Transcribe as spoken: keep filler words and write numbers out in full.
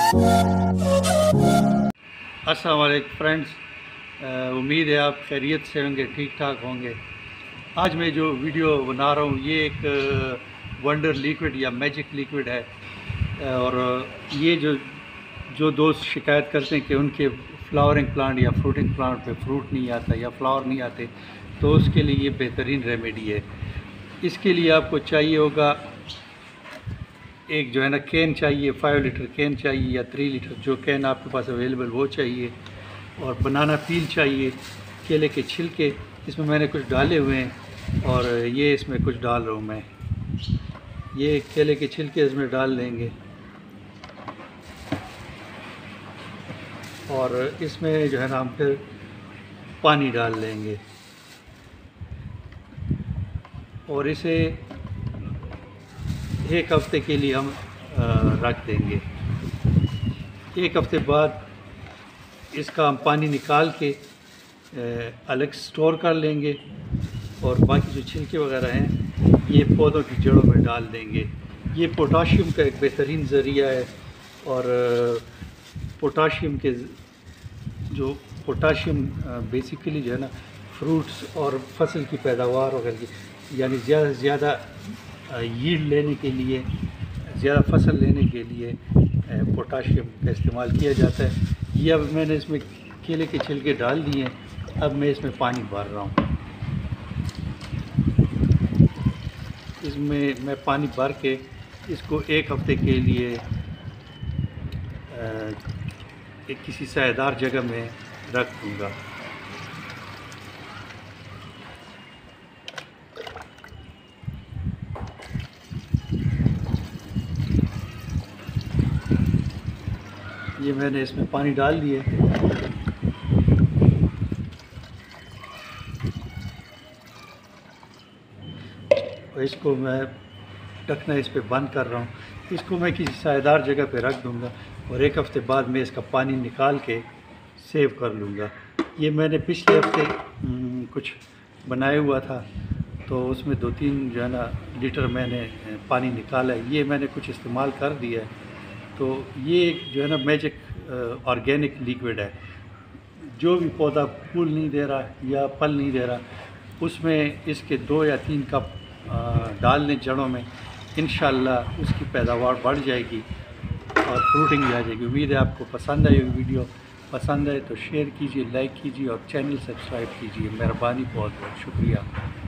अस्सलाम वालेकुम फ्रेंड्स, उम्मीद है आप खैरियत से होंगे, ठीक ठाक होंगे। आज मैं जो वीडियो बना रहा हूँ ये एक वंडर लिक्विड या मैजिक लिक्विड है। और ये जो जो दोस्त शिकायत करते हैं कि उनके फ्लावरिंग प्लांट या फ्रूटिंग प्लांट पे फ्रूट नहीं आता या फ्लावर नहीं आते, तो उसके लिए ये बेहतरीन रेमेडी है। इसके लिए आपको चाहिए होगा एक जो है ना कैन चाहिए, फाइव लीटर कैन चाहिए या थ्री लीटर, जो कैन आपके पास अवेलेबल वो चाहिए। और बनाना पील चाहिए, केले के छिलके इसमें मैंने कुछ डाले हुए हैं और ये इसमें कुछ डाल रहा हूँ मैं। ये केले के छिलके इसमें डाल देंगे और इसमें जो है ना हम फिर पानी डाल लेंगे और इसे एक हफ़्ते के लिए हम रख देंगे। एक हफ़्ते बाद इसका हम पानी निकाल के अलग स्टोर कर लेंगे और बाकी जो छिलके वगैरह हैं ये पौधों की जड़ों में डाल देंगे। ये पोटाशियम का एक बेहतरीन ज़रिया है और पोटाशियम के जो पोटाशियम बेसिकली जो है ना फ्रूट्स और फसल की पैदावार वगैरह की, यानी ज़्यादा से ज़्यादा यील्ड लेने के लिए, ज़्यादा फसल लेने के लिए पोटाशियम का इस्तेमाल किया जाता है। ये अब मैंने इसमें केले के छिलके डाल दिए हैं, अब मैं इसमें पानी भर रहा हूँ। इसमें मैं पानी भर के इसको एक हफ़्ते के लिए एक किसी सायेदार जगह में रख दूँगा। ये मैंने इसमें पानी डाल दिए और इसको मैं ढकना इस पे बंद कर रहा हूँ। इसको मैं किसी सायेदार जगह पे रख दूँगा और एक हफ़्ते बाद मैं इसका पानी निकाल के सेव कर लूँगा। ये मैंने पिछले हफ्ते कुछ बनाया हुआ था तो उसमें दो तीन जो है ना लीटर मैंने पानी निकाला है, ये मैंने कुछ इस्तेमाल कर दिया है। तो ये एक जो है ना मैजिक ऑर्गेनिक लिक्विड है। जो भी पौधा फूल नहीं दे रहा या फल नहीं दे रहा, उसमें इसके दो या तीन कप डाल दें जड़ों में, इंशाल्लाह उसकी पैदावार बढ़ जाएगी और फ्रूटिंग भी आ जाएगी। उम्मीद है आपको पसंद आई वीडियो। पसंद आए तो शेयर कीजिए, लाइक कीजिए और चैनल सब्सक्राइब कीजिए। मेहरबानी, बहुत बहुत शुक्रिया।